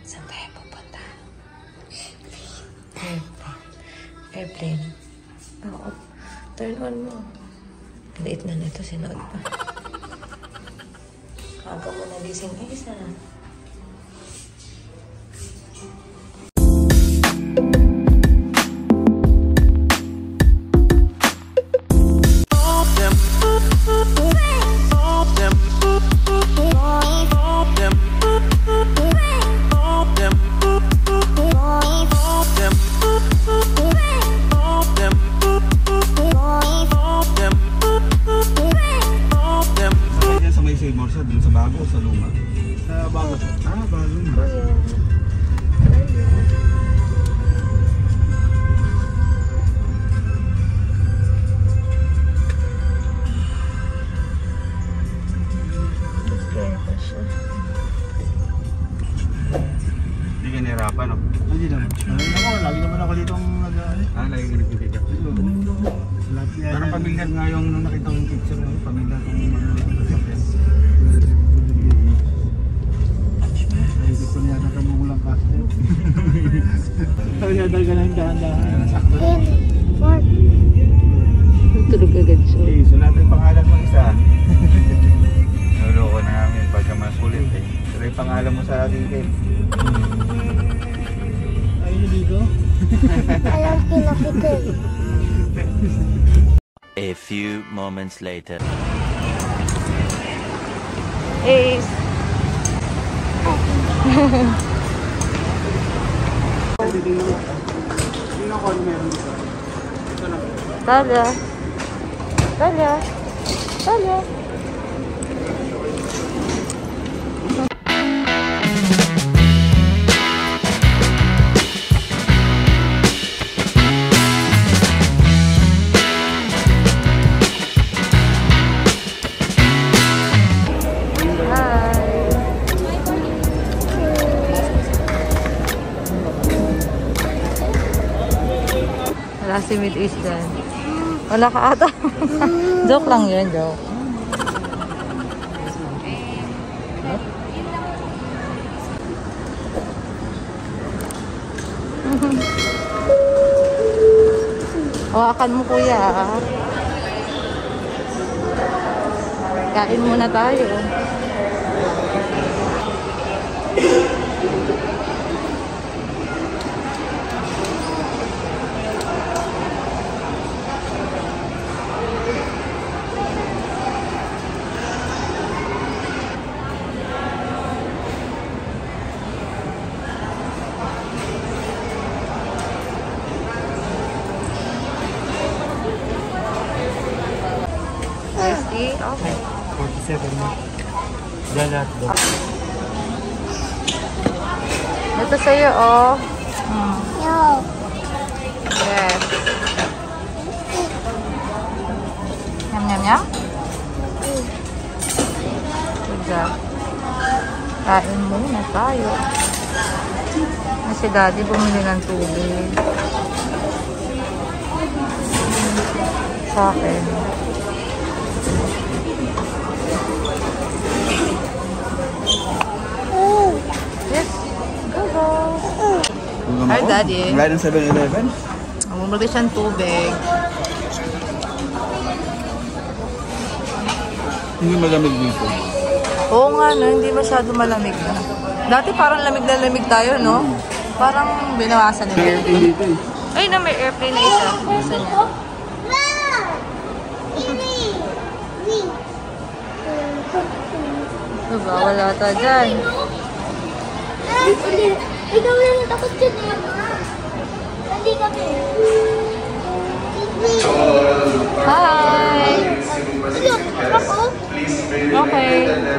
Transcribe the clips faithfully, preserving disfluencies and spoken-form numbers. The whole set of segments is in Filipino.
Saan tayo pupunta? Airplane. Airplane. Oo. Turn on mo. Liit na nito, sinuot pa. Aga mo nagising isa. Hindi ka nahirapan, no? Hindi naman. Ako, lagi naman ako dito ang nag-ano. Ah, lagi ka nagpipick up. Parang pamilyar nga yung nung nakita ko yung picture mo, pamilyar kung mag-sasakyan. Ay, gusto niya na kamulang kaste. Kaya talaga na yung dahan-dahan. Sakto. Tulog agad siya. Okay, so natin yung pangalan mo isa. Naloko na namin pagka masulit eh. Pero yung pangalan mo sa akin kayo. Ayun dito? Alam pinapitin. A few moments later. Ace! Yung ako meron dito. Ito lang. Talia! Talia! Talia! Wala si Mid East dyan. Wala ka ata. Joke lang yun, joke. Hawakan mo kuya. Kain muna tayo. Okay. forty-seven na. Diyan lahat doon. Ito sa'yo, oh. Hmm. Yo. Yes. Nyam, nyam, nyam. Good job. Kain muna tayo. Si Daddy bumili ng tubig. Sa akin. Yes. Go, go. Hi, Daddy. Wala ng seven eleven? Bumili siyang tubig. Hindi malamig dito. Oo nga, no? Hindi masyado malamig na. Dati parang lamig na lamig tayo, no? Parang binawasan nila. May airplane dito eh. Ay, na may airplane na isa. Gusto niya. Diba? Wala ta dyan. Ikaw na natakot dyan eh. Hindi kami. Hi! Okay.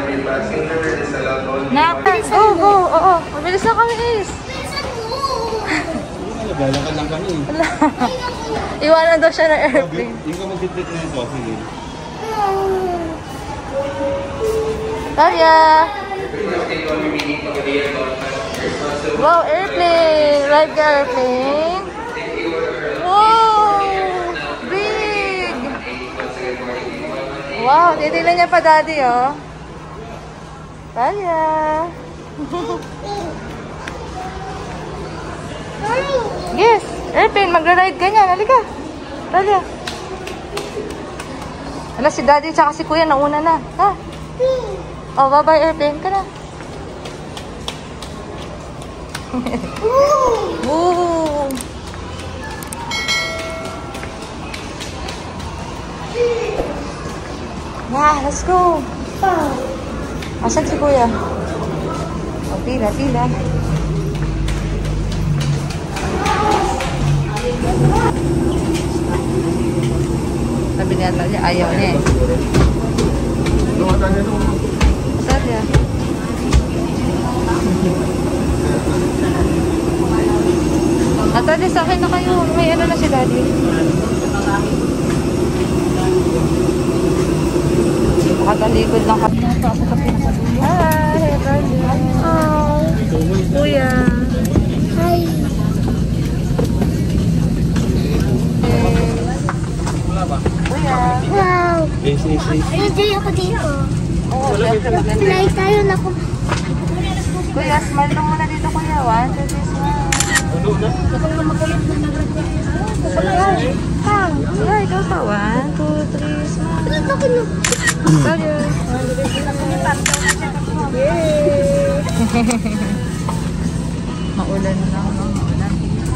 Naktan. Oh, go. Oo. Mabilis na kami, Ace. Naglalakad lang kami eh. Iwanan daw siya ng airplane. Yung ka mag-detect na ito, sige. Talia! Wow, airplane! Ride the airplane. Wow! Big! Wow, titignan niya pa, Daddy, oh. Talia! Airplane, magra-ride ka niyan. Halika. Talia. Ala, si Daddy tsaka si Kuya nauna na. Ha? Oh, bye-bye airplane ka na. Woo! Yeah, let's go. Asan si Kuya? Oh, pila, pila. Sabi niya, niya ayaw niya eh. Sabi niya. Natali, sa akin na kayo. May ano na si Daddy. Nakatalikod lang kami. Hi, Daddy. Hi. Kuya. Hi. Kuya. Wow. Enjoy ako dito. Oo, syempre. Fly tayo na ako. Kuya, smile lang muna dito, Kuya. One, two, three, smile. Wow. Kuya, ikaw pa. One, two, three, smile. Dito ko na. Sorry. Maulan na. Maulan.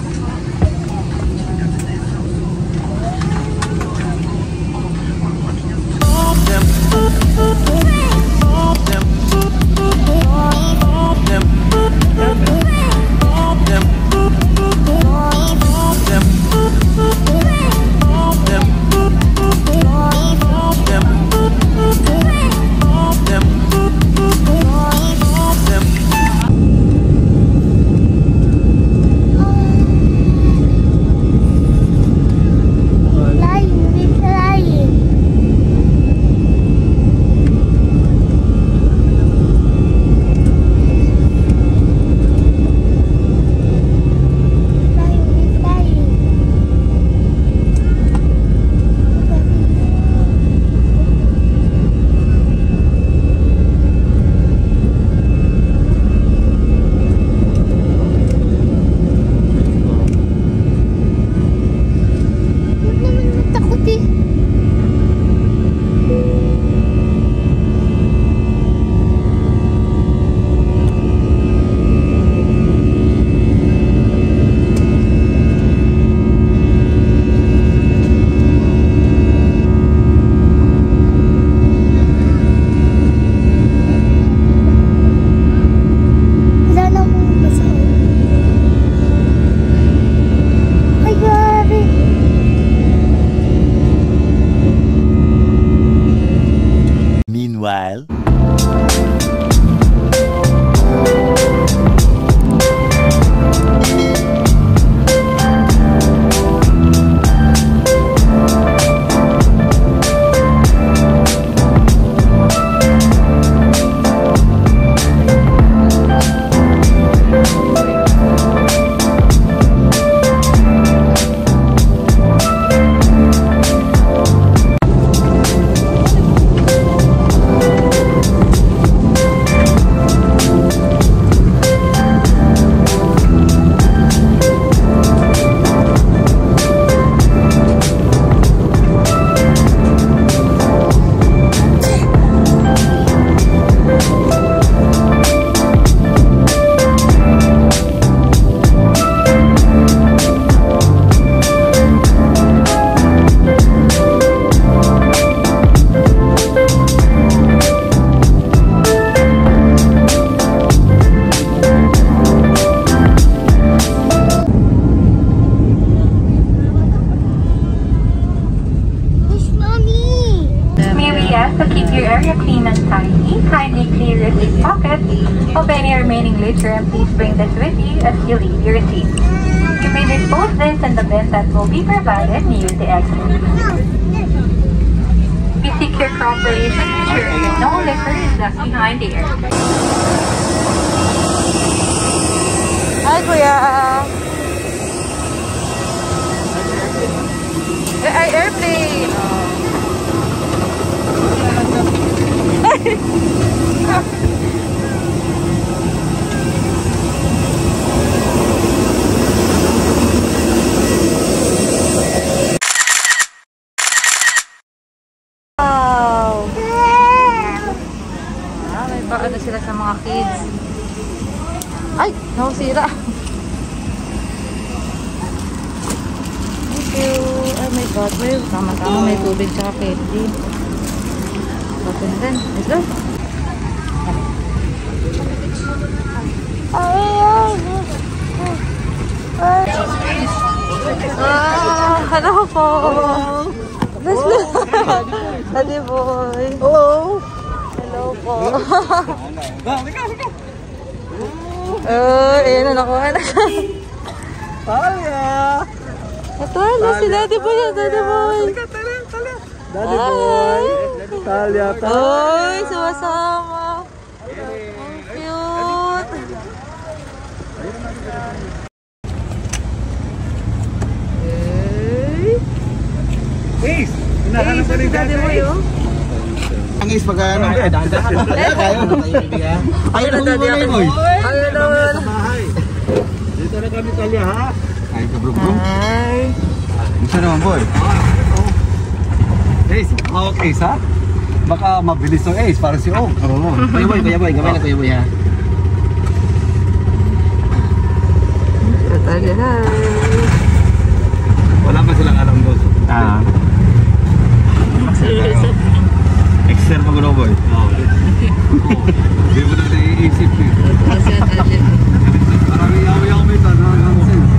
Flying, we're flying. Flying, we're flying. Huwag naman matakot eh. Wala na akong basa. Ay, grabe. Meanwhile, Push, mommy. May we ask to keep your area clean and tidy. Kindly clear your seat pockets. Of any remaining litter, and please bring this with you as you leave your seat. You may dispose this in the bin that will be provided near the exit. We seek your cooperation to ensure that no litter is left behind the area. Hi, Kuya. Eh, ay, airplane. Ay, nakusira. Thank you. Oh my God. May tama-tama may tubig tsaka candy. Open din. Let's go. Ah, hello po. Let's go. Daddy boy. Hello. Hello po. Oh, ayan na nakuha na siya. Talia! Ito na si Daddy Boy. Daddy Boy. Daddy boy! Talia! Oy, sumasama. Ang cute. Ace! Ay, isa si Daddy Boy, oh. Ang is pag ano? Ayun na, Daddy Boy. Ayun na. Dito na kami Talia ha? Ay, kabrubro. Ay. Gusto naman boy. Ace, hawak Ace ha? Baka mabilis to Ace para si Og. Oo. Kuya boy, kuya boy, gamay na kuya boy ha? Daddy, hi. Wala pa silang alam doon. Ah. Exer pa gulo boy. Oo. Hindi mo na naiisip eh. Parang iyaw-iyaw may tanong.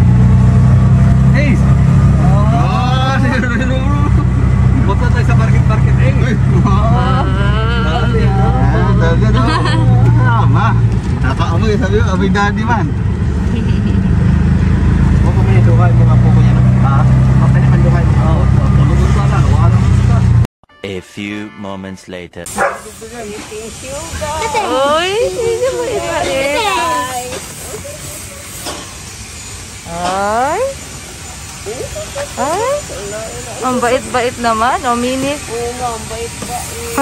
Ace! Oh! Punta tayo sa market-market eh. Dali ah. Dali na. Tama. Nakaamoy, sabi ko, amoy daddy man. Huwag mo may duhay mga puko niya. Ha? Huwag naman duhay mo. Oo. Tulungan ka lang. Wala naman siya. A few moments later. Uy, hindi mo ipalit. Ay. Ay. Ang bait-bait naman. O, minit. Oo nga, ang bait-bait.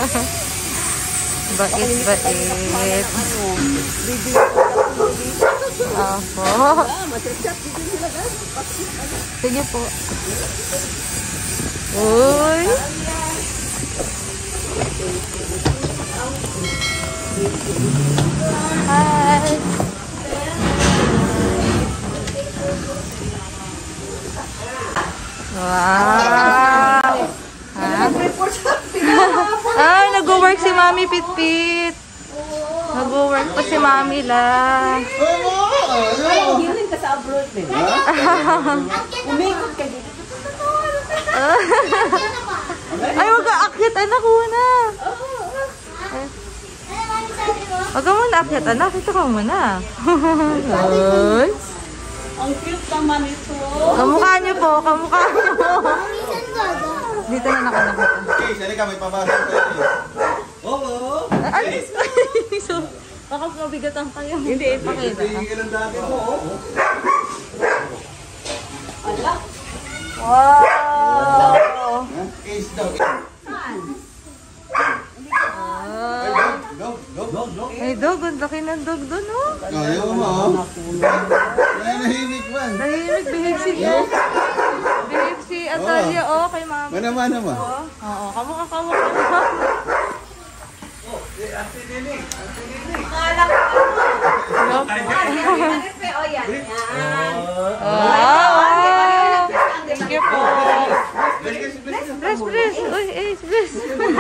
Bait-bait. Apo. Sige po. Uy. Hi. Wow. Ha? Ay, nag-work si Mami Pitpit. Nag-work pa si Mami la. Hiling ka sa abroad din. Umikot ka dito. Ay, wag ka akyat, anak ko na. Wag ka muna akyat, anak. Ito ka muna. Ay. Ang cute naman ito. Kamukha niyo po, kamukha niyo po. Dito na nakalakot. Okay, sali ka, may pabasok tayo. Oo. Ay, so, baka mabigatan kayo. Hindi, ipakita. Tingin ang dati mo, oh. Ala. Wow! Ace daw. Dog, dog, dog, dog. Ay, dog. Ang laki ng dog doon, oh. Ayaw mo, oh. Ay, nahimik man. Nahimik, behave si Behave si Atalia, oh, kay mama. Mana-mana mo. Oo, kamukha, kamukha. Wow! Thank you po. Bless, bless. Uy, Ace, bless.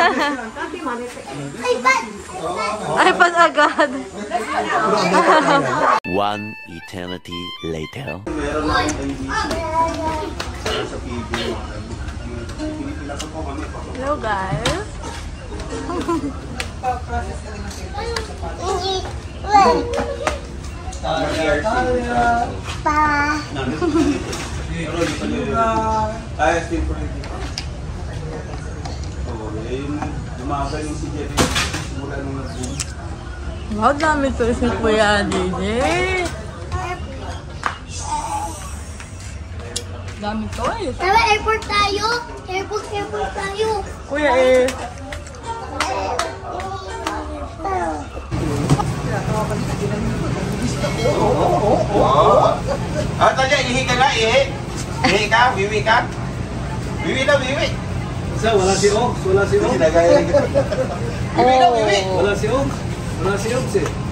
iPad agad. One eternity later. Hello, guys. Ay, still for it. Oh, yun. Lumaban yung si Jenny. Mula nung nag-boom. Wow, dami to si Kuya D J. Dami to eh. Tara, airport tayo. Airport, airport tayo. Kuya eh. Ah, tanya, ihi ka na, ihi. Ihi ka, wiwi ka. Wiwi na, wiwi. Isa, wala si Og. Wala si Og. Sinagaya rin ka. Wiwi na, wiwi. Wala si Og. Wala si Og si.